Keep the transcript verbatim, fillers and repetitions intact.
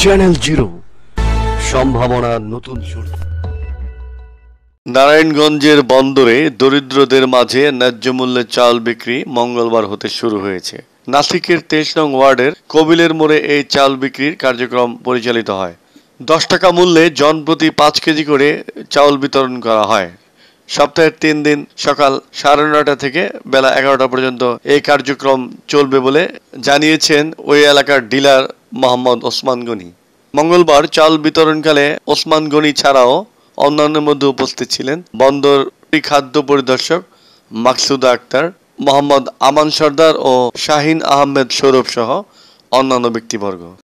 Channel zero, সম্ভাবনার নতুন শুরু। নারায়ণগঞ্জের বন্দরে দরিদ্রদের মাঝে ন্যায্য মূল্যে চাল বিক্রি মঙ্গলবার হতে শুরু হয়েছে। নাসিকের তেইশ নং ওয়ার্ডের কবিলের মোড়ে এই চাল বিক্রির কার্যক্রম পরিচালিত হয়। দশ টাকা মূল্যে জনপ্রতি পাঁচ কেজি করে চাউল বিতরণ করা হয়। সপ্তাহের তিন দিন সকাল সাড়ে নয়টা থেকে বেলা এগারোটা পর্যন্ত এই কার্যক্রম চলবে বলে জানিয়েছেন ওই এলাকার ডিলার মোহাম্মদ ওসমান গনি। মঙ্গলবার চাল বিতরণকালে ওসমান গনি ছাড়াও অন্যান্যের মধ্যে উপস্থিত ছিলেন বন্দর খাদ্য পরিদর্শক মাকসুদা আক্তার, মোহাম্মদ আমান সর্দার ও শাহিন আহমেদ সৌরভ সহ অন্যান্য ব্যক্তিবর্গ।